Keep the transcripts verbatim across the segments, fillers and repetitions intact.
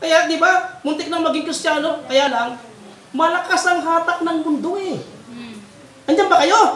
Kaya, di ba, muntik nang maging Kristiyano, kaya lang, malakas ang hatak ng mundo eh. Andiyan ba kayo?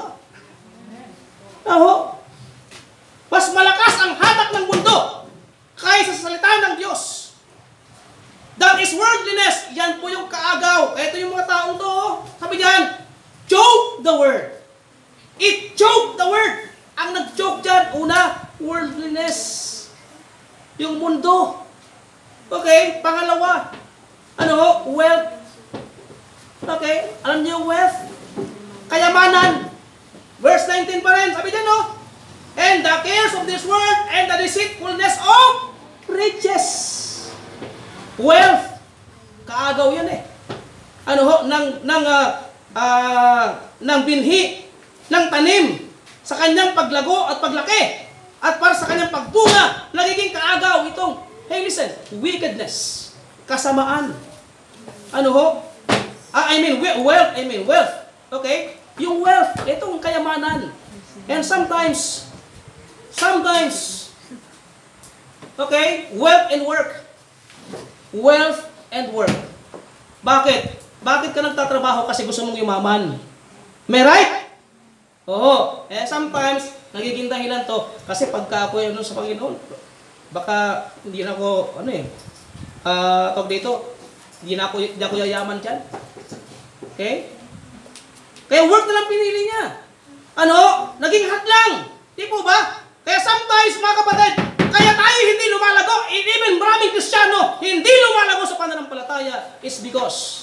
Aho. Mas malakas ang hatak ng mundo kaysa sa salita ng Diyos. That is worldliness. Yan po yung kaagaw. Ito yung mga taong to. Sabi diyan, choke the word. It choke the word. Ang nag-choke dyan, una, worldliness. Yung mundo. Okay, pangalawa, ano, wealth. Okay, alam niyo yung wealth? Kayamanan. Verse nineteen pa rin, sabi dyan, no? And the cares of this world and the deceitfulness of riches. Wealth. Kaagaw yan eh. Ano ho, ng, ng, uh, uh, ng binhi, ng tanim, sa kanyang paglago at paglaki, at para sa kanyang pagbunga, nagiging kaagaw itong, hey listen, wickedness, kasamaan. Ano ho? Ah, I mean wealth, I mean wealth. Okay? Yung wealth, itong kayamanan. And sometimes, sometimes, okay, wealth and work. Wealth and work. Bakit? Bakit ka nagtatrabaho kasi gusto mong yumaman? May right? Oo. Eh, sometimes, nagiging dahilan to, kasi pagka ako yun sa Panginoon, baka hindi na ako, ano eh, uh, tawag dito, hindi na ako, hindi ako yayaman dyan. Okay? Kaya work na lang pinili niya. Ano? Naging hadlang. Di po ba? Kaya sometimes, mga kapatid, kaya tayo hindi lumalago, even maraming Kristiyano, hindi lumalago sa pananampalataya is because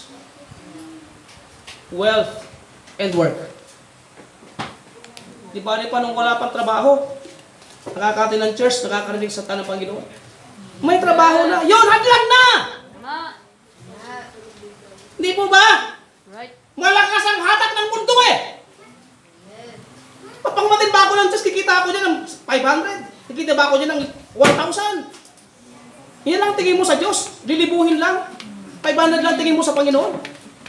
wealth and work. Di ba rin pa nung wala pang trabaho, nakakatin ng church, nakakarinig sa tanang Panginoon. May trabaho na. Yun, hadlang na! Hindi po ba? Malakas ang hatak ng mundo eh. Papangmatin ba ako ng church, kikita ako dyan ng five hundred. Kikita ba ako dyan ng one thousand. Yan lang tingin mo sa Diyos. Lilibuhin lang. five hundred lang tingin mo sa Panginoon.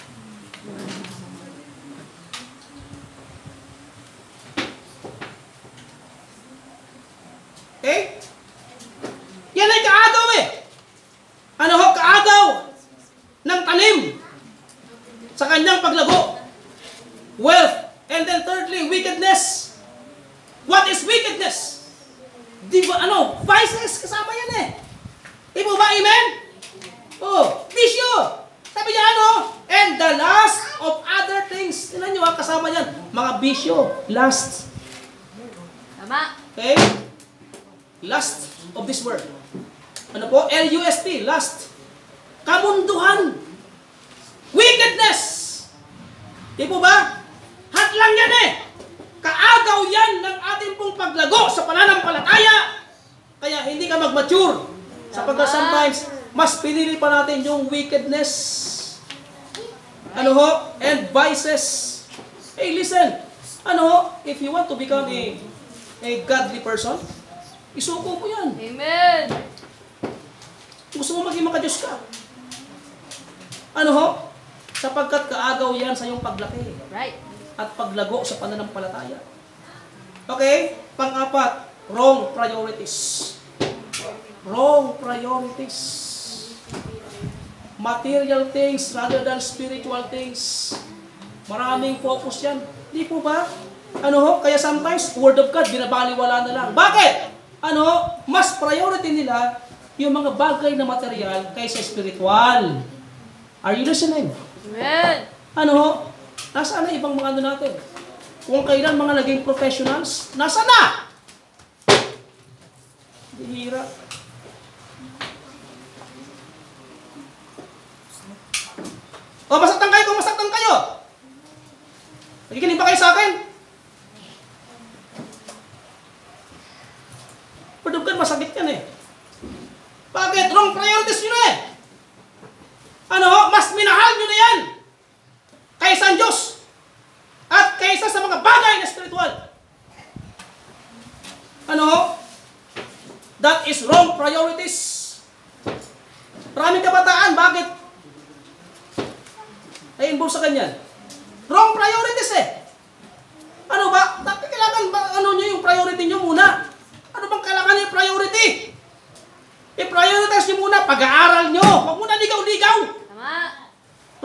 Okay? Yan ay kaagaw eh. Ano ho? Kaagaw ng tanim sa kanyang paglago. Wealth. And then thirdly, wickedness. What is wickedness? Di ba, ano? Vices. Kasama yan eh. Di ba ba? Amen? Oh, bisyo. Sabi niya ano? And the lust of other things. Tingnan nyo ha, kasama yan. Mga bisyo. Lust. Tama. Okay? Lust of this world. Ano po? L U S T, lust. Kamunduhan. Wickedness. Di po ba? Hadlang yan eh. Kaagaw yan ng ating pong paglago sa pananampalataya. Kaya hindi ka mag-mature. Sapagkat sometimes, mas pinili pa natin yung wickedness. Ano ho? And vices. Hey, listen. Ano ho? If you want to become a, a godly person, isuko mo yan. Amen. Gusto mo maging makadiyos ka. Ano ho? Sapagkat kaagaw yan sa iyong paglaki. Right. At paglago sa pananampalataya. Okay? Pang-apat, wrong priorities. Wrong priorities. Material things rather than spiritual things. Maraming focus yan. Di po ba? Ano ho? Kaya sometimes, Word of God, binabaliwala na lang. Bakit? Ano ho? Mas priority nila yung mga bagay na material kaysa spiritual. Are you listening? Amen. Ano ho? Nasaan na ibang mga ano natin? Kung kailan mga naging professionals, nasa na? Bihira. O, masaktan kayo kung masaktan kayo. Nakikinig ba kayo sa akin? Pagdugan, masakit yan eh. Bakit? Wrong priorities nyo na eh. Ano ho? Mas minahal nyo na yan kaysa ang Diyos at kaysa sa mga bagay na spiritual. Ano ho? That is wrong priorities. Maraming kabataan, bakit? Ay, involve sa kanyan. Wrong priorities eh. Ano ba? Dapat kailangan ba, ano nyo yung priority nyo muna? Ano bang kailangan yung priority? I-prioritize nyo muna pag-aaral nyo. Huwag muna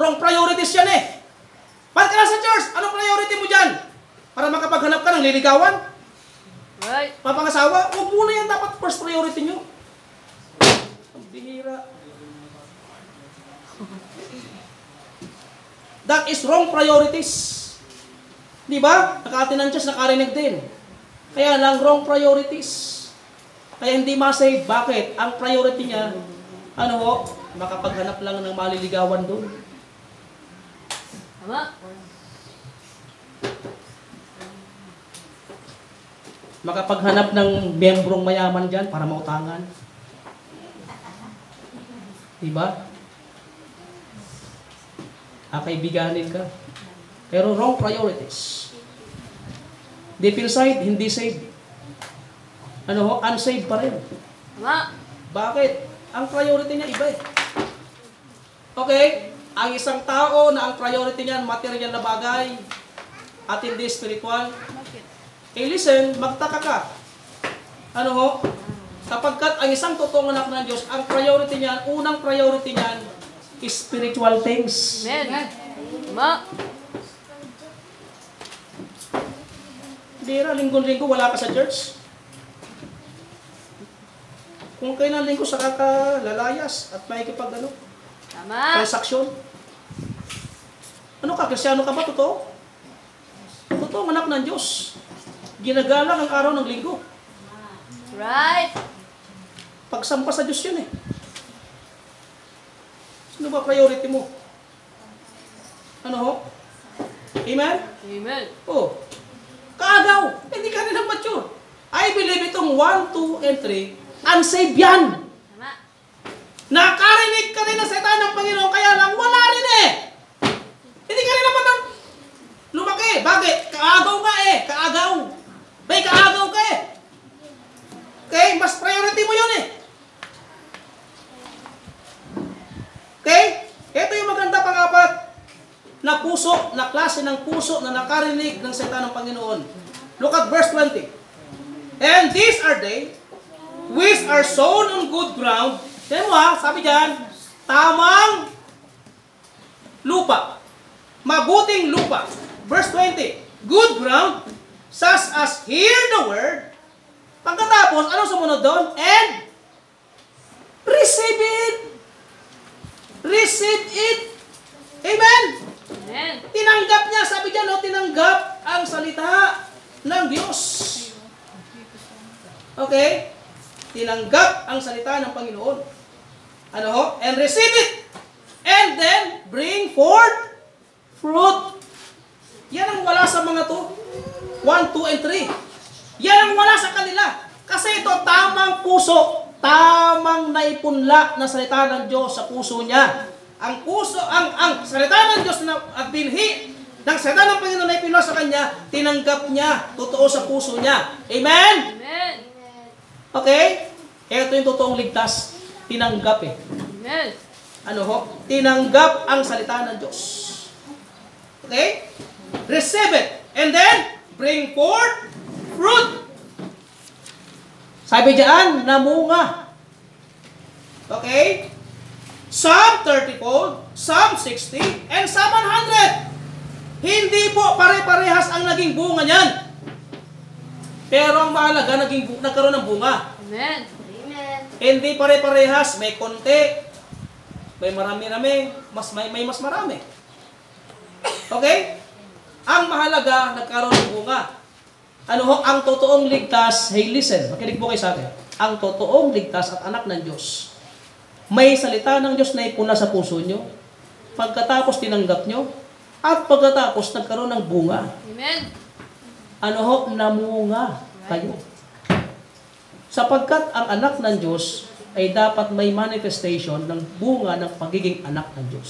Wrong priorities yan eh. Ba't ka nasa church? Anong priority mo dyan? Para makapaghanap ka ng liligawan? Right. Mapangasawa? Huwag muna yan dapat first priority nyo. Ang bihira. That is wrong priorities. Di ba? Nakaatin ng church, nakarinig din. Kaya lang wrong priorities. Kaya hindi masave. Bakit? Ang priority niya, ano ho? Makapaghanap lang ng maliligawan doon. Tama. Makapaghanap ng membrong mayaman dyan para mautangan. Diba? Kakaibiganin ka. Pero wrong priorities. Deep inside, hindi saved. Ano ho? Unsaved pa rin. Tama. Bakit? Ang priority niya iba eh. Okay? Ang isang tao na ang priority niyan, material na bagay, at hindi spiritual. Eh listen, magtaka ka. Ano ho? Kapagkat ang isang totoong anak ng Diyos, ang priority niyan, unang priority niyan, is spiritual things. Amen. Tama. Bira, linggo-linggo, wala ka sa church. Kung kayo ng linggo, saka ka lalayas at makikipag ano, Tama. transaksyon. Ano ka, Kristyano ka ba? Totoo? Totoo, anak ng Diyos. Ginagalang ang araw ng linggo. Right. Pagsampa sa Diyos yun eh. Sino ba priority mo? Ano ho? Amen? Amen. Oh. Kaagaw. Hindi ka rin mature. I believe itong one, two, and three, unsaved yan. Tama. Nakarinig ka rin ng salita ng Panginoon, kaya lang wala rin eh. Hindi ka rin naman lumaki. Bakit? Kaagaw nga eh. Kaagaw. May kaagaw ka eh. Okay? Mas priority mo yun eh. Okay? Ito yung maganda pang-apat na puso, na klase ng puso na nakarinig ng salita ng Panginoon. Look at verse twenty. And these are they which are sown on good ground. Tignan mo ha, sabi dyan, tamang lupa. Mabuting lupa. Verse twenty. Good ground, such as hear the word. Pagkatapos, anong sumunod doon? And receive it. Receive it. Amen. Amen. Tinanggap niya, sabi dyan, no, tinanggap ang salita ng Diyos. Okay? Tinanggap ang salita ng Panginoon. Ano ho? And receive it. And then, bring forth fruit. Yan ang wala sa mga to. One, two, and three. Yan ang wala sa kanila. Kasi ito, tamang puso. Tamang naipunla na salita ng Diyos sa puso niya. Ang puso, ang, ang salita ng Diyos na at binhi ng salita ng Panginoon na ipinula sa kanya, tinanggap niya, totoo sa puso niya. Amen? Amen. Okay? Ito yung totoong ligtas. Tinanggap eh. Amen. Ano ho? Tinanggap ang salita ng Diyos. Okay? Receive it. And then, bring forth fruit. Sabi diyan, namunga. Okay? Some thirty-fold, some sixty, and some one hundred. Hindi po pare-parehas ang naging bunga niyan. Pero ang mahalaga, naging bu- nagkaroon ng bunga. Amen. Hindi pare-parehas, may konti, may marami-rami, mas may, may mas marami. Okay? Ang mahalaga, nagkaroon ng bunga. Ano ho? Ang totoong ligtas, hey listen, makinig po kayo sa akin. Ang totoong ligtas at anak ng Diyos, may salita ng Diyos na ipuna sa puso nyo, pagkatapos tinanggap nyo, at pagkatapos nagkaroon ng bunga. Amen. Ano ho? Namunga kayo. Sapagkat ang anak ng Diyos ay dapat may manifestation ng bunga ng pagiging anak ng Diyos.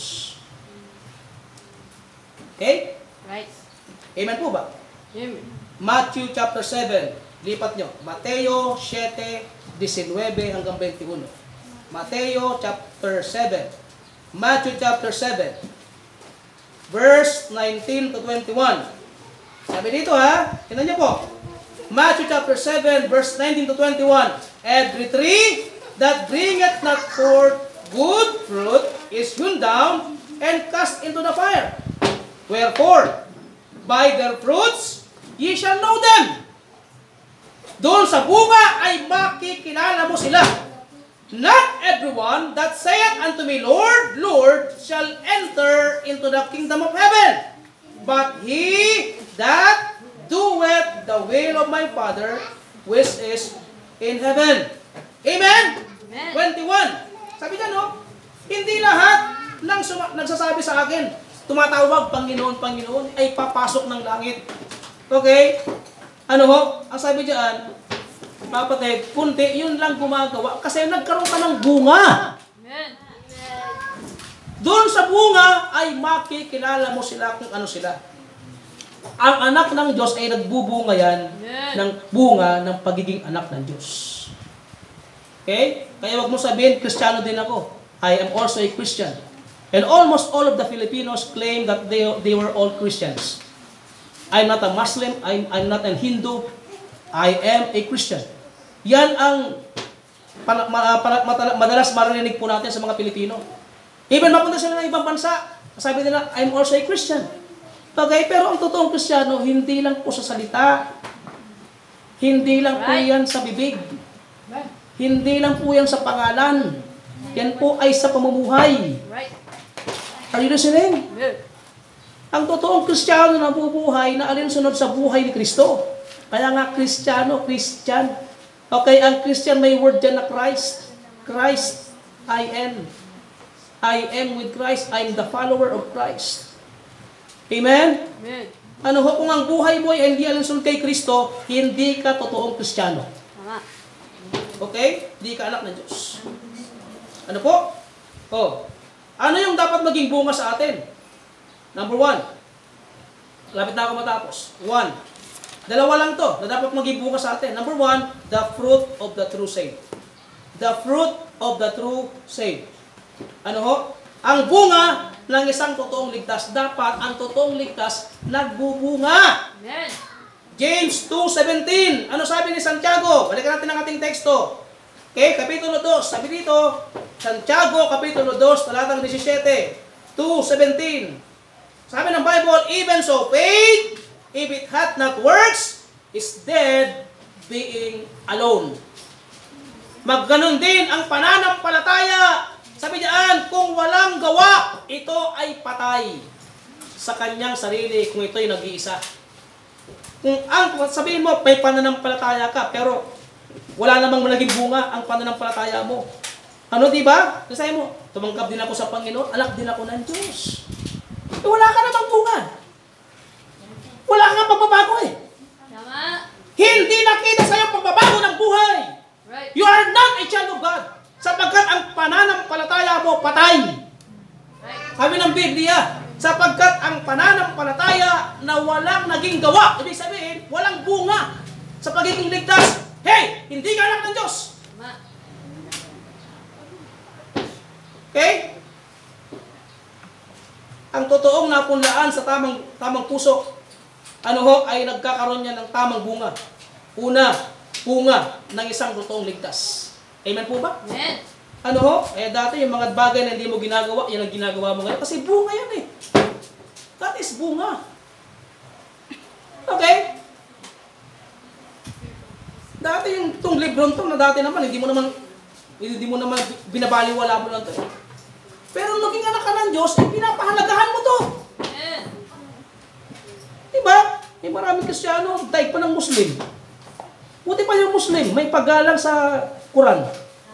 Okay? Right. Amen po ba? Amen. Matthew chapter seven. Lipat nyo. Mateo seven, nineteen hanggang twenty-one. Mateo chapter seven. Matthew chapter seven. Verse nineteen to twenty-one. Sabi dito ha, tingnan niyo po. Matthew chapter seven, verse nineteen to twenty-one. Every tree that bringeth not forth good fruit is hewn down and cast into the fire. Wherefore, by their fruits ye shall know them. Doon sa bunga ay makikilala mo sila. Not everyone that saith unto me, Lord, Lord, shall enter into the kingdom of heaven, but he that doeth the will of my Father which is in heaven. Amen? Amen. twenty-one. Sabi niya, no? Hindi lahat ng suma- nagsasabi sa akin, tumatawag, Panginoon, Panginoon, ay papasok ng langit. Okay? Ano ho? Ang sabi diyan, kapatid, kunti, yun lang gumagawa kasi nagkaroon ka ng bunga. Amen. Doon sa bunga ay makikilala mo sila kung ano sila. Ang anak ng Diyos ay nagbubunga yan Amen. ng bunga ng pagiging anak ng Diyos. Okay? Kaya wag mo sabihin, Kristiyano din ako. I am also a Christian. And almost all of the Filipinos claim that they, they were all Christians. I'm not a Muslim, I'm, I'm not a Hindu, I am a Christian. Yan ang pala, ma, pala, matala, madalas marinig po natin sa mga Pilipino. Even mapunta sila ng ibang bansa, sabi nila, I'm also a Christian. Okay, pero ang totoong Kristiyano, hindi lang po sa salita. Hindi lang po Right. yan sa bibig. Hindi lang po yan sa pangalan. Yan po ay sa pamumuhay. Right. Are you listening? Amen. Ang totoong Kristiyano na bubuhay na alinsunod sa buhay ni Kristo. Kaya nga Kristiyano, Christian. Okay, ang Christian may word dyan na Christ. Christ, I am. I am with Christ. I am the follower of Christ. Amen? Amen. Ano ho, kung ang buhay mo ay hindi alinsunod kay Kristo, hindi ka totoong Kristiyano. Tama. Okay? Hindi ka anak ng Diyos. Ano po? Oh. Ano yung dapat maging bunga sa atin? Number one. Lapit na ako matapos. One. Dalawa lang to na dapat maging bunga sa atin. Number one, the fruit of the true saint. The fruit of the true saint. Ano ho? Ang bunga ng isang totoong ligtas. Dapat ang totoong ligtas nagbubunga. Amen. James two seventeen. Ano sabi ni Santiago? Balikan natin ang ating teksto. Okay, Kapitulo two. Sabi dito, Santiago, Kapitulo two, talatang seventeen. two seventeen. Sabi ng Bible, even so faith, if it hath not works, is dead being alone. Magganon din ang pananampalataya. Sabi diyan, kung walang gawa, ito ay patay sa kanyang sarili kung ito'y nag-iisa. Kung ang sabihin mo, may pananampalataya ka, pero wala namang naging bunga ang pananampalataya mo. Ano, di ba? Kasi mo, tumanggap din ako sa Panginoon, anak din ako ng Diyos. Eh, wala ka namang bunga. Wala kang pagbabago eh. Tama. Hindi nakita sa'yo pagbabago ng buhay. Right. You are not a child of God. Sapagkat ang pananampalataya mo patay. Right. Sabi ng Biblia, sapagkat ang pananampalataya na walang naging gawa, ibig sabihin, walang bunga sa pagiging ligtas. Hey, hindi ka anak ng Diyos. Tama. Okay? Ang totoong napunlaan sa tamang tamang puso, ano ho, ay nagkakaroon niya ng tamang bunga. Una, bunga ng isang totoong ligtas. Amen po ba? Amen. Ano ho? Eh dati yung mga bagay na hindi mo ginagawa, yan ang ginagawa mo ngayon. Kasi bunga yan eh. That is bunga. Okay? Dati yung itong librong to na dati naman, hindi mo naman, hindi mo naman binabaliwala mo lang to. Pero naging anak ka ng Diyos, eh pinapahalagahan mo to. Amen. Diba? Eh maraming Kristiyano, daig pa ng Muslim. Buti pa yung Muslim, may paggalang sa Quran.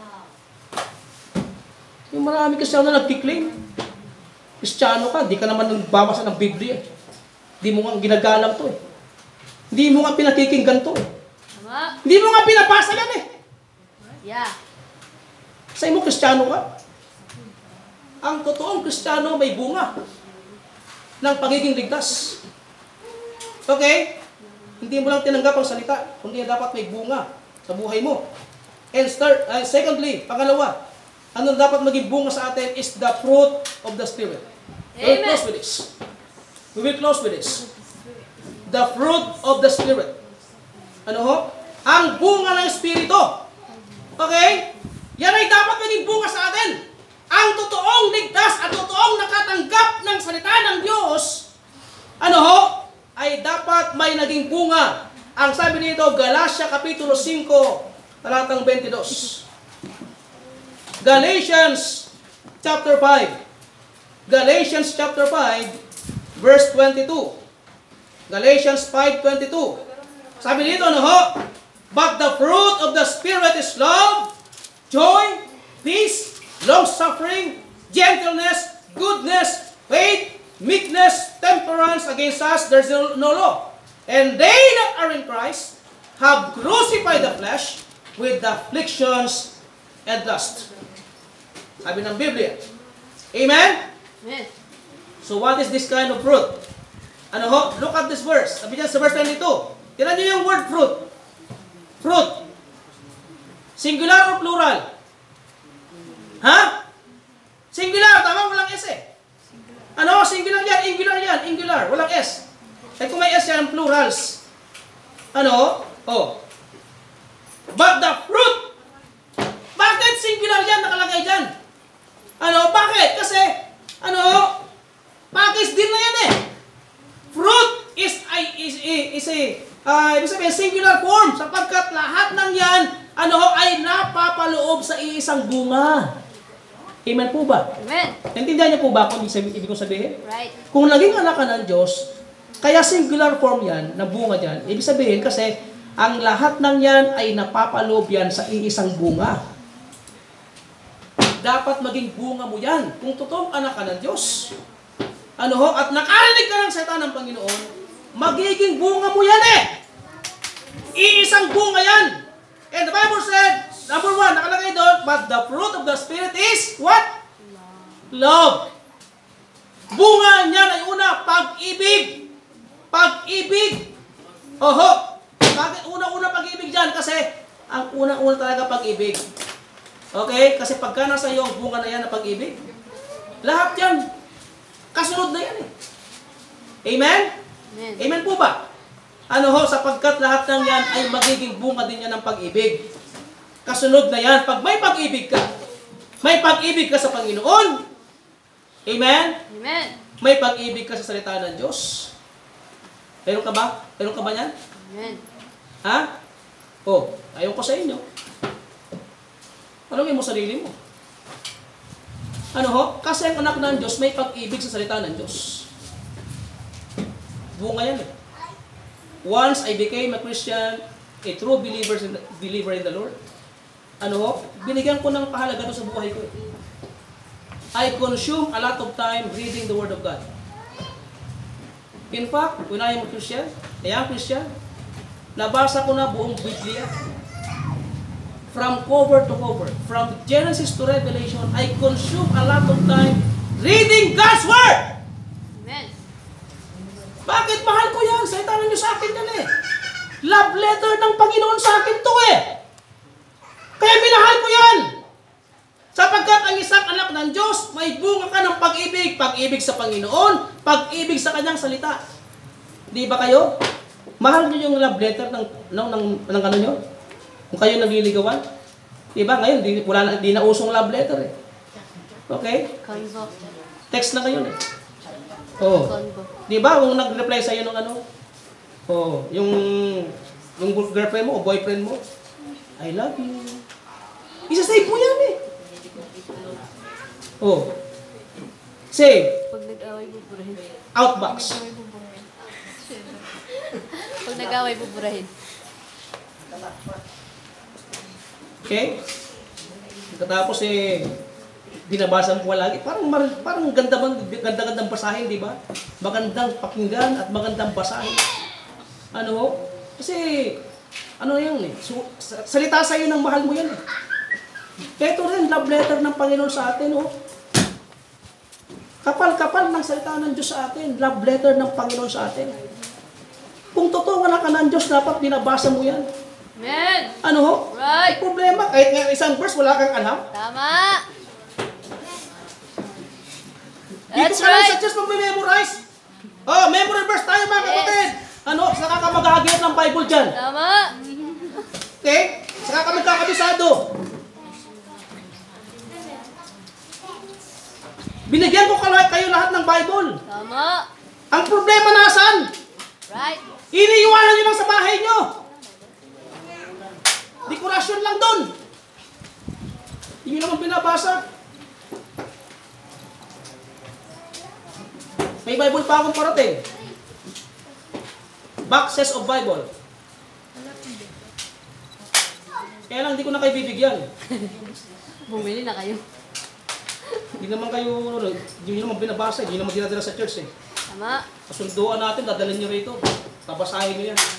Yung maraming Kristiyano nagkiklaim. Kristiyano ka, di ka naman nagbabasa ng Biblia. Di mo nga ginagalang to eh. Di mo nga pinakikinggan to eh. Tama. Di mo nga pinapasa yan eh. Yeah. Sa imo Kristiyano ka. Ang totoong Kristiyano may bunga ng pagiging ligtas. Okay? Hindi mo lang tinanggap ang salita, kundi dapat may bunga sa buhay mo. And start, uh, secondly, pangalawa, ano dapat maging bunga sa atin is the fruit of the Spirit. We will Amen. close with this. We will close with this. The fruit of the Spirit. Ano ho? Ang bunga ng Espiritu. Okay? Yan ay dapat maging bunga sa atin. Ang totoong ligtas at totoong totoong nakatanggap ng salita ng Diyos, ano ho, ay dapat may naging bunga. Ang sabi dito, Galatia Kapitulo five, talatang twenty-two. Galatians chapter five. Galatians chapter five, verse twenty-two. Galatians five twenty-two. Sabi dito, ano ho? But the fruit of the Spirit is love, joy, peace, long-suffering, gentleness, goodness, faith, meekness, temperance. Against us, there's no, no law. And they that are in Christ have crucified the flesh with the afflictions and lust. Sabi ng Biblia. Amen? Amen. So what is this kind of fruit? Ano ho? Look at this verse. Sabi niya sa verse twenty-two. Tignan niyo yung word fruit. Fruit. Singular or plural? Ha? Singular. Tama, walang S eh. Ano? Singular yan. Angular yan. Angular. Walang S. Eh kung may S yan, plurals. Ano? Oh. But the fruit. Bakit singular yan nakalagay dyan? Ano? Bakit? Kasi, ano? Pakis din na yan eh. Fruit is, is, is, is a, uh, ibig sabihin, singular form. Sapagkat lahat ng yan, ano, ay napapaloob sa iisang bunga. Amen po ba? Amen. Naintindihan niyo po ba kung ibig kong sabihin? Right. Kung naging anak ka ng Diyos, kaya singular form yan, na bunga dyan, ibig sabihin kasi, ang lahat ng yan ay napapaloob yan sa iisang bunga. Dapat maging bunga mo yan kung totoong anak ka ng Diyos. Ano ho? At nakarinig ka ng salita ng Panginoon, magiging bunga mo yan eh. Iisang bunga yan. And the Bible said, number one, nakalagay doon, but the fruit of the Spirit is what? Love. Bunga niyan ay una, pag-ibig. Pag-ibig. Oho. Bakit una-una pag-ibig dyan? Kasi ang una-una talaga pag-ibig. Okay? Kasi pagka nasa iyo, bunga na yan na pag-ibig. Lahat yan. Kasunod na yan eh. Amen? Amen. Amen po ba? Ano ho, sapagkat lahat ng yan ay magiging bunga din yan ng pag-ibig. Kasunod na yan. Pag may pag-ibig ka, may pag-ibig ka sa Panginoon. Amen? Amen. May pag-ibig ka sa salita ng Diyos. Meron ka ba? Meron ka ba yan? Amen. Ha? Oh, ayaw ko sa inyo. Tanungin mo sarili mo. Ano ho? Kasi ang anak ng Diyos may pag-ibig sa salita ng Diyos. Bunga yan eh. Once I became a Christian, a true believer in the, believer in the Lord, ano ho? Binigyan ko ng pahalaga to sa buhay ko eh. I consume a lot of time reading the Word of God. In fact, when I am a Christian, a young Christian, nabasa ko na buong Biblia. From cover to cover, from Genesis to Revelation, I consume a lot of time reading God's Word. Amen. Bakit mahal ko yan? Salita niyo sa akin yan eh. Love letter ng Panginoon sa akin to eh. Kaya minahal ko yan. Sapagkat ang isang anak ng Diyos, may bunga ka ng pag-ibig. Pag-ibig sa Panginoon, pag-ibig sa Kanyang salita. Di ba kayo? Mahal niyo yung love letter ng, ng, ng, ng ano nyo? Kung kayo nagliligawan, di ba? Ngayon, di, wala na, di na usong love letter eh. Okay? Convo. Text na kayo eh. Oh. Convo. Di ba? Kung nag-reply sa'yo ng ano, oh, yung, yung girlfriend mo o boyfriend mo, I love you. Isa-save mo yan eh. Oh. Save. Pag nag-away, buburahin. Outbox. Pag nag-away, buburahin. Okay? Tapos eh, binabasa mo lagi. Parang, parang ganda bang, ganda-gandang basahin, di ba? Magandang pakinggan at magandang basahin. Ano ho? Kasi, ano yan eh. So, salita sa'yo ng mahal mo yan eh. Ito rin, love letter ng Panginoon sa atin, oh. Kapal-kapal ng salita ng Diyos sa atin. Love letter ng Panginoon sa atin. Kung totoo anak ka ng Diyos, dapat binabasa mo yan. Amen. Ano ho? Right. May problema. Kahit nga isang verse, wala kang alam. Tama. Dito That's ka lang right. sa church mag-memorize. Oh, memory verse tayo mga Yes. kapatid. Ano? Saka ka mag-ahagit ng Bible dyan. Tama. Okay? Saka ka magkakabisado. Binigyan ko kayo lahat ng Bible. Tama. Ang problema nasan? Right. Iniiwanan nyo lang sa bahay nyo. Dekorasyon lang doon. Hindi nyo naman binabasa. May Bible pa akong parating. Boxes of Bible. Kaya lang, hindi ko na kayo bibigyan. Bumili na kayo. Hindi naman kayo, hindi nyo naman binabasa, hindi naman dinadala sa church eh. Tama. Kasunduan natin, dadalhin nyo rito. Tabasahin nyo yan.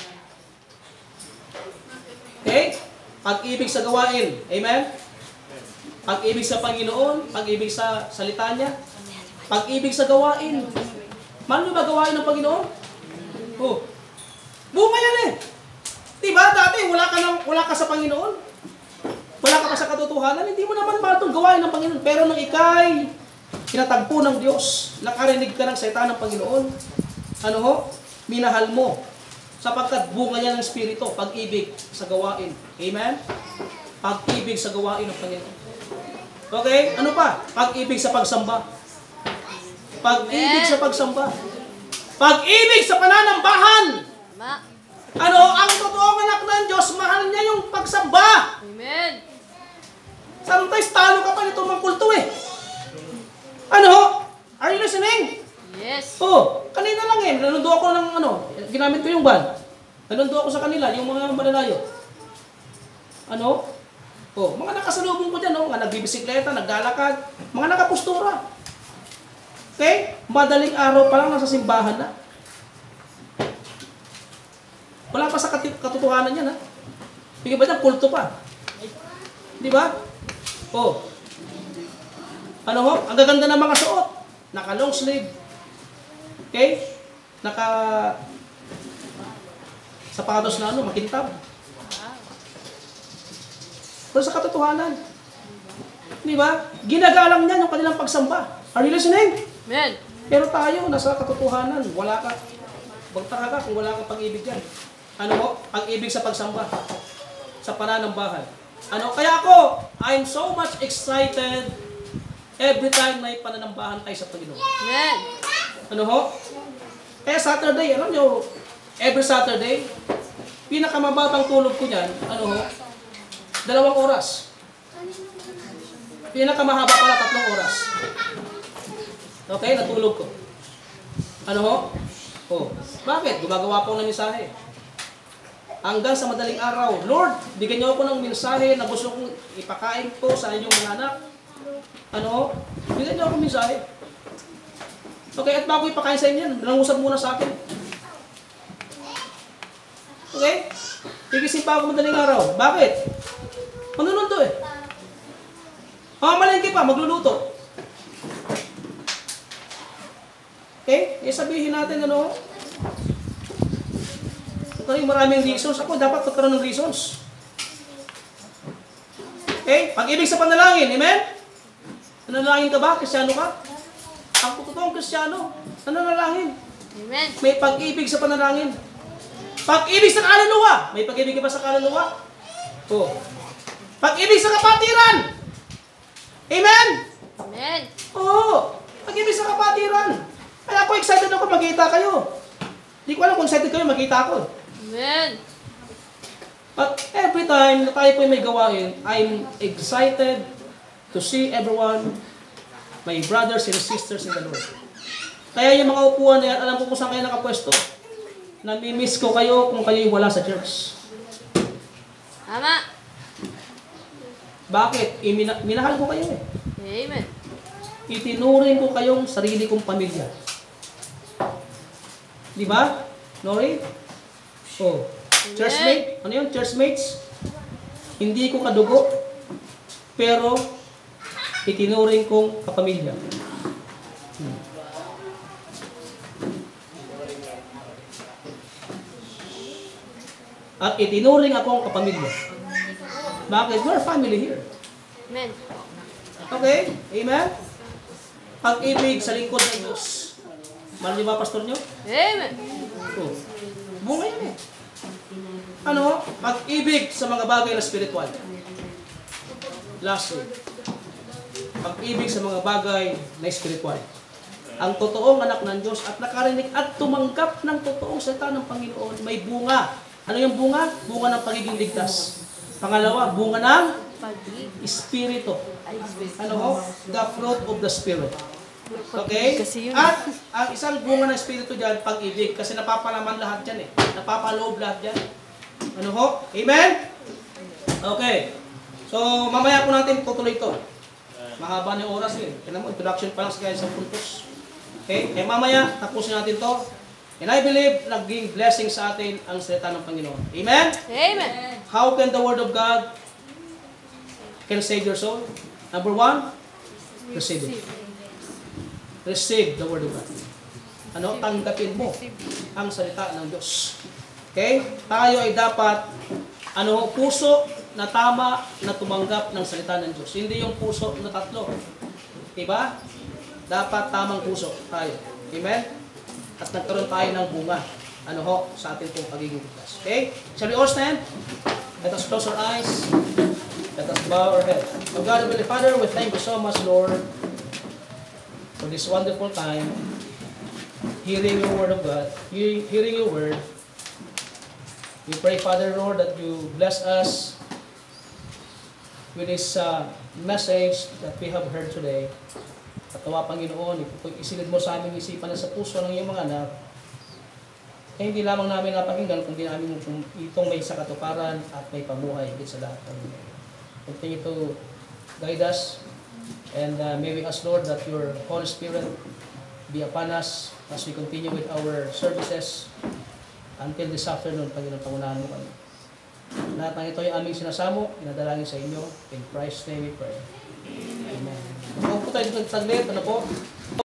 Okay? Pag-ibig sa gawain. Amen? Pag-ibig sa Panginoon, pag-ibig sa salita niya, pag-ibig sa gawain. Mahal nyo ba gawain ng Panginoon? Oh. Bunga yan eh. Diba dati wala ka, na, wala ka sa Panginoon? Wala ka pa sa katotohanan? Hindi mo naman mahal itong gawain ng Panginoon. Pero nung ikay, kinatagpo ng Diyos, nakarinig ka ng salita ng Panginoon, ano ho? Minahal mo. Sapagkat bunga niya ng Espiritu, pag-ibig sa gawain. Amen? Pag-ibig sa gawain ng Panginoon. Okay? Ano pa? Pag-ibig sa pagsamba. Pag-ibig sa pagsamba. Pag-ibig sa pananambahan. Tama. Ano? Ang totoong anak ng Diyos, mahal niya yung pagsamba. Amen. Sometimes talo ka pa nito mga kulto eh. Ano? Are you listening? Yes. Oh, kanina lang eh. Nanundo ako ng ano, ginamit ko yung van. Nanundo ako sa kanila, yung mga malalayo. Ano? Oh, mga nakasalubong ko dyan, no? Mga nagbibisikleta, naglalakad, mga nakapustura. Okay? Madaling araw pa lang nasa simbahan na. Wala pa sa kat- katotohanan yan, ha? Bigyan ba dyan, kulto pa. Di ba? Oh. Ano ho? Ang gaganda ng mga suot. Naka long sleeve. Okay? Naka sapatos na ano, makintab. Pero sa katotohanan. Di ba? Ginagalang niya yung kanilang pagsamba. Are you listening? Amen. Pero tayo, nasa katotohanan. Wala ka. Bagtaka ka kung wala kang pag-ibig yan. Ano ho? Pag-ibig sa pagsamba. Sa pananambahan. Ano? Kaya ako, I'm so much excited every time may pananambahan tayo sa Panginoon. Amen. Ano ho? Kaya Saturday, alam nyo, every Saturday, pinakamababang tulog ko niyan, ano ho? Dalawang oras. Pinakamahaba pala, tatlong oras. Okay, natulog ko. Ano ho? Oh, bakit? Gumagawa po ng mensahe. Hanggang sa madaling araw, Lord, bigyan niyo ako ng mensahe na gusto kong ipakain po sa inyong mga anak. Ano? Bigyan niyo ako ng mensahe. Okay, at bago ipakain sa inyo, nangusap muna sa akin. Okay? Tigisin pa ako madaling araw. Bakit? Manunundo eh. Mamamalingki pa, magluluto. Okay? E sabihin natin ano? Kung maraming reasons, ako dapat magkaroon ng reasons. Okay? Pag-ibig sa panalangin, amen? Nanalangin ka ba? Kristyano ka? Ang totoong Kristyano, nanalangin. Amen. May pag-ibig sa panalangin. Pag-ibig sa kaluluwa. May pag-ibig ka ba sa kaluluwa? Oo. Pag-ibig sa kapatiran. Amen? Amen. Oo. Pag-ibig sa kapatiran. Kaya ako excited ako magkita kayo. Hindi ko alam kung excited kayo magkita ako. Amen. But every time na tayo po may gawain, I'm excited to see everyone, my brothers and sisters in the Lord. Kaya yung mga upuan na yan, alam ko kung saan kayo nakapwesto. Nami-miss ko kayo kung kayo'y wala sa church. Tama. Bakit? Eh, mina- minahal ko kayo eh. Amen. Itinuring ko kayong sarili kong pamilya. Di ba? Nori? Oh. Churchmate? Ano yun? Churchmates? Hindi ko kadugo, pero itinuring kong kapamilya. Hmm. At itinuring akong kapamilya. Bakit? We're family here. Amen. Okay? Amen? Pag-ibig sa lingkod ng Diyos. Mahal niyo ba, pastor niyo? Amen. Oh. Bunga yan eh. Ano? Pag-ibig sa mga bagay na spiritual. Lastly. pag-ibig sa mga bagay na spiritual. Ang totoong anak ng Diyos at nakarinig at tumanggap ng totoong salita ng Panginoon, may bunga. Ano yung bunga? Bunga ng pagiging ligtas. Pangalawa, bunga ng Pag-ibig. Espiritu. Ay, Spirit. Ano ho? The fruit of the Spirit. Okay? Kasi yun. At ang isang bunga ng Espiritu dyan, pag-ibig. Kasi napapalaman lahat dyan eh. Napapaloob lahat dyan. Ano ho? Amen? Okay. So, mamaya po natin tutuloy ito. Mahaba na yung oras eh. Kailan mo, introduction pa lang sa isang puntos. Okay? Kaya mamaya, tapusin natin to. And I believe, naging blessing sa atin ang salita ng Panginoon. Amen? Amen. How can the Word of God can save your soul? Number one, receive it. Receive the Word of God. Ano? Tanggapin mo ang salita ng Diyos. Okay? Tayo ay dapat, ano, puso na tama na tumanggap ng salita ng Diyos. Hindi yung puso na tatlo. Diba? Dapat tamang puso tayo. Amen? At nagkaroon tayo ng bunga. Ano ho? Sa ating pong pagiging ligtas. Okay? Shall we all stand? Let us close our eyes. Let us bow our head. Oh God, Heavenly Father, we thank you so much, Lord, for this wonderful time, hearing your word of God, hearing, hearing your word. We pray, Father, Lord, that you bless us with this uh, message that we have heard today. At tawa, Panginoon, isilid mo sa aming isipan na sa puso ng iyong mga anak. Kaya hindi lamang namin napakinggan, kundi namin itong may sakatuparan at may pamuhay higit sa lahat. Continue to guide us. And uh, may we ask, Lord, that your Holy Spirit be upon us as we continue with our services until this afternoon. Panginoon, pangunahan mo kami. Lahat ng ito ay aming sinasamo, inadalangin sa inyo. In Christ's name we pray. Amen. Huwag po tayo dito saglit. Ano po?